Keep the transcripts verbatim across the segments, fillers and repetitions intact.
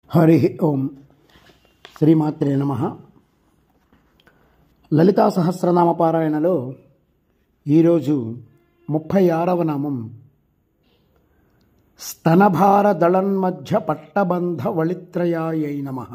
హరి ఓం. శ్రీమాత్రే నమః. లలితా సహస్రనామ పారాయణలో ఈరోజు ముప్పై ఆరవ నామం స్తనభార దళన్మధ్య పట్టబంధ వళిత్రయాయై నమః.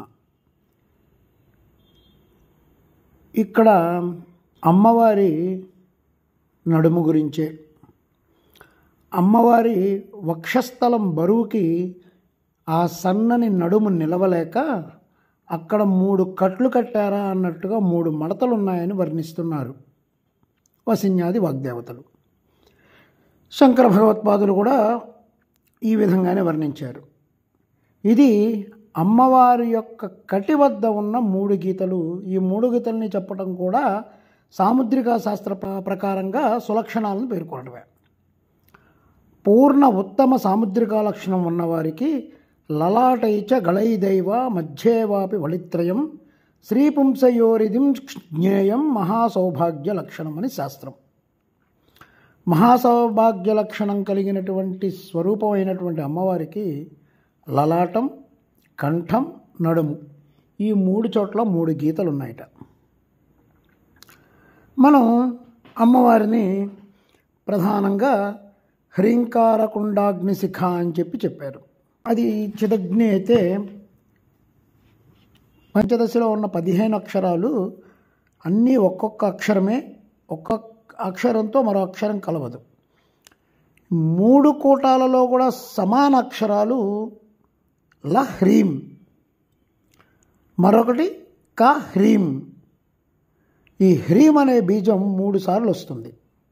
ఇక్కడ అమ్మవారి నడుము గురించే. అమ్మవారి వక్షస్థలం బరువుకి ఆ సన్నని నడుము నిలవలేక అక్కడ మూడు కట్లు కట్టారా అన్నట్టుగా మూడు మడతలు ఉన్నాయని వర్ణిస్తున్నారు వసిన్యాది వాగ్దేవతలు. శంకర భగవత్పాదులు కూడా ఈ విధంగానే వర్ణించారు. ఇది అమ్మవారి యొక్క కటి వద్ద ఉన్న మూడు గీతలు. ఈ మూడు గీతల్ని చెప్పడం కూడా సాముద్రికా శాస్త్ర ప్రకారంగా సులక్షణాలను పేర్కొనడమే. పూర్ణ ఉత్తమ సాముద్రికా లక్షణం ఉన్నవారికి లలాటైచ గళైదైవ మధ్యేవాపి వళిత్రయం శ్రీపుంసయోరిదిం జ్ఞేయం మహాసౌభాగ్య లక్షణం అని శాస్త్రం. మహాసౌభాగ్య లక్షణం కలిగినటువంటి స్వరూపమైనటువంటి అమ్మవారికి లలాటం, కంఠం, నడుము ఈ మూడు చోట్ల మూడు గీతలు ఉన్నాయట. మనం అమ్మవారిని ప్రధానంగా హ్రీంకారకుండాగ్నిశిఖ అని చెప్పి చెప్పారు. అది చిదగ్ని అయితే పంచదశలో ఉన్న పదిహేను అక్షరాలు అన్నీ ఒక్కొక్క అక్షరమే, ఒక్కొక్క అక్షరంతో మరో అక్షరం కలవదు. మూడు కూటాలలో కూడా సమాన అక్షరాలు ల హ్రీం, మరొకటి క హ్రీం. ఈ హ్రీం అనే బీజం మూడు సార్లు వస్తుంది.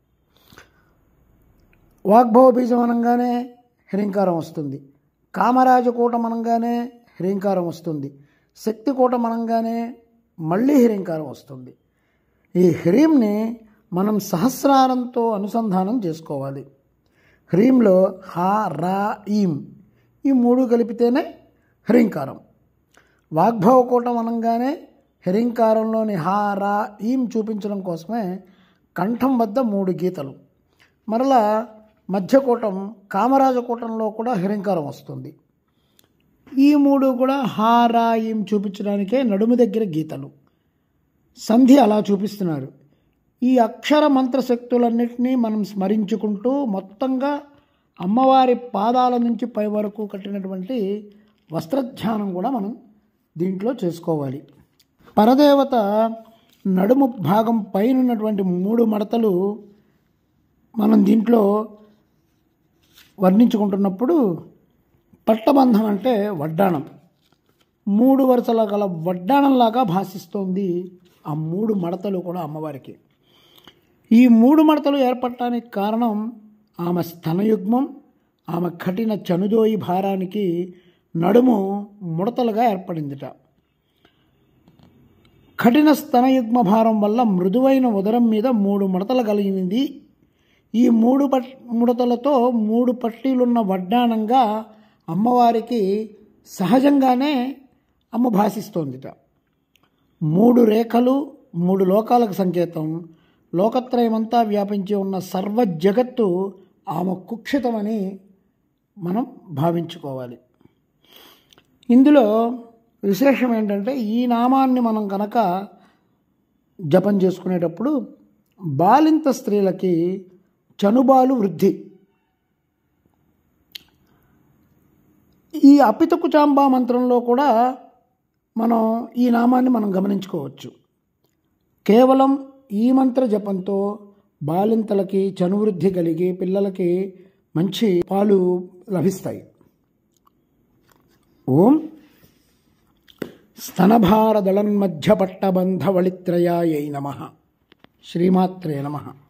వాగ్భవ బీజం అనగానే హ్రీంకారం వస్తుంది, కామరాజకూటం అనగానే హ్రీంకారం వస్తుంది, శక్తికూటం అనగానే మళ్ళీ హ్రీంకారం వస్తుంది. ఈ హ్రీంని మనం సహస్రారంతో అనుసంధానం చేసుకోవాలి. హ్రీంలో హా, రా, ఈం ఈ మూడు కలిపితేనే హ్రీంకారం. వాగ్భవకూటం అనగానే హ్రీంకారంలోని హా, రా, ఈం చూపించడం కోసమే కంఠం వద్ద మూడు గీతలు. మరలా మధ్యకూటం కామరాజకూటంలో కూడా హ్రీంకారం వస్తుంది. ఈ మూడు కూడా హారాయిం చూపించడానికే నడుము దగ్గర గీతలు. సంధి అలా చూపిస్తున్నారు. ఈ అక్షర మంత్రశక్తులన్నింటినీ మనం స్మరించుకుంటూ మొత్తంగా అమ్మవారి పాదాల నుంచి పై వరకు కట్టినటువంటి వస్త్రధ్యానం కూడా మనం దీంట్లో చేసుకోవాలి. పరదేవత నడుము భాగం పైన ఉన్నటువంటి మూడు మడతలు మనం దీంట్లో వర్ణించుకుంటున్నప్పుడు పట్టబంధం అంటే వడ్డాణం, మూడు వరుసల గల వడ్డాణంలాగా భాషిస్తోంది ఆ మూడు మడతలు కూడా అమ్మవారికి. ఈ మూడు మడతలు ఏర్పడటానికి కారణం ఆమె స్తనయుగ్మం, ఆమె కఠిన చనుదోయి భారానికి నడుము ముడతలుగా ఏర్పడిందిట. కఠిన స్తనయుగ్మ భారం వల్ల మృదువైన ఉదరం మీద మూడు మడతలు కలిగింది. ఈ మూడు పట్ ముడతలతో మూడు పట్టీలున్న వడ్డాణంగా అమ్మవారికి సహజంగానే అమ్మ భాషిస్తోందిట. మూడు రేఖలు మూడు లోకాలకు సంకేతం. లోకత్రయమంతా వ్యాపించి ఉన్న సర్వ జగత్తు ఆమె కుక్షితమని మనం భావించుకోవాలి. ఇందులో విశేషం ఏంటంటే ఈ నామాన్ని మనం కనుక జపం చేసుకునేటప్పుడు బాలింత స్త్రీలకి చనుబాలు వృద్ధి. ఈ అపితకుచాంబా మంత్రంలో కూడా మనం ఈ నామాన్ని మనం గమనించుకోవచ్చు. కేవలం ఈ మంత్ర జపంతో బాలింతలకి చనువృద్ధి కలిగి పిల్లలకి మంచి పాలు లభిస్తాయి. ఓం స్తనభార దళన్మధ్య పట్టబంధ వళిత్రయాయై నమః. శ్రీమాత్రే నమః.